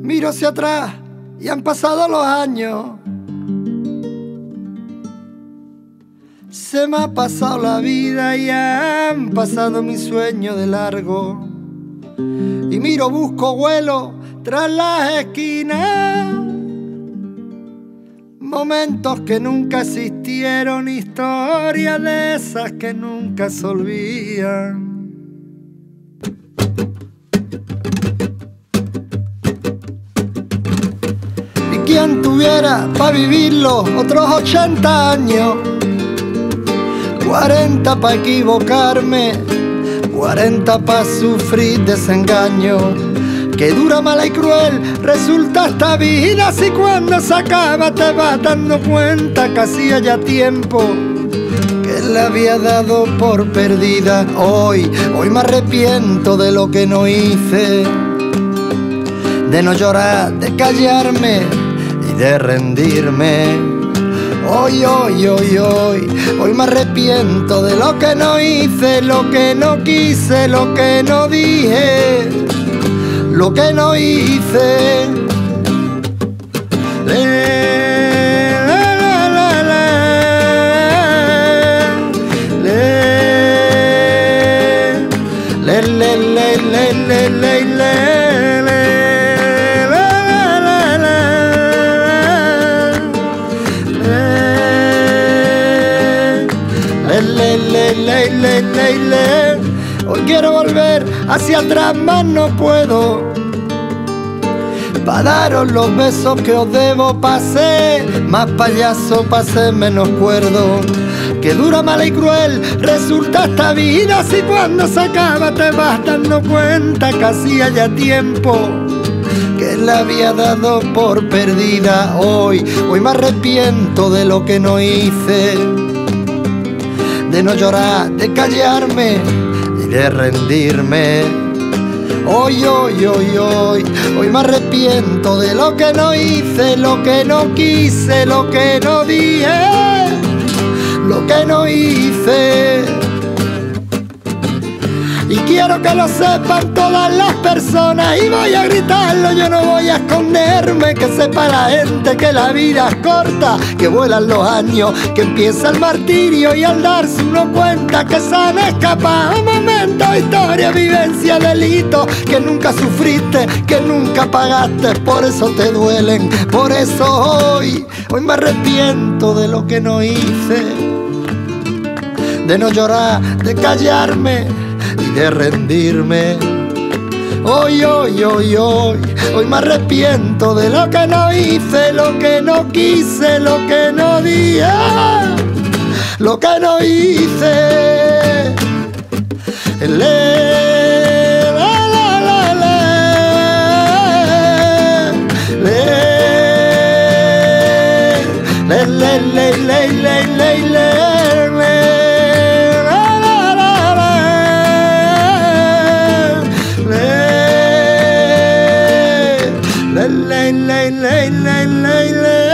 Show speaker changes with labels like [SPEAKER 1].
[SPEAKER 1] Miro hacia atrás y han pasado los años. Se me ha pasado la vida y han pasado mis sueños de largo. Y miro, busco vuelo tras las esquinas. Momentos que nunca existieron, historias de esas que nunca se olvidan. Y quien tuviera pa' vivirlo otros 80 años, 40 pa' equivocarme, 40 pa' sufrir desengaño. Que dura, mala y cruel resulta esta vida, si cuando se acaba te vas dando cuenta que hacía ya tiempo que la había dado por perdida. Hoy me arrepiento de lo que no hice, de no llorar, de callarme y de rendirme. Hoy me arrepiento de lo que no hice, lo que no quise, lo que no dije, lo que no hice. Hoy quiero volver hacia atrás, mas no puedo. Pa' daros los besos que os debo, pasé más payaso, pasé menos cuerdo. Que dura, mala y cruel resulta esta vida, si cuando se acaba te vas dando cuenta que hacía ya tiempo que la había dado por perdida. Hoy me arrepiento de lo que no hice, de no llorar, de callarme y de rendirme. Hoy me arrepiento de lo que no hice, lo que no quise, lo que no dije, lo que no hice. Y quiero que lo sepan todas las personas, y voy a gritarlo, yo no voy a esconderme. Que sepa la gente que la vida es corta, que vuelan los años, que empieza el martirio, y al darse uno cuenta que se han escapado momentos, historia, vivencia, delito que nunca sufriste, que nunca pagaste, por eso te duelen. Por eso hoy me arrepiento de lo que no hice, de no llorar, de callarme y de rendirme. Hoy me arrepiento de lo que no hice, lo que no quise, lo que no dije, lo que no hice. Lay, lay, lay, lay, lay, lay.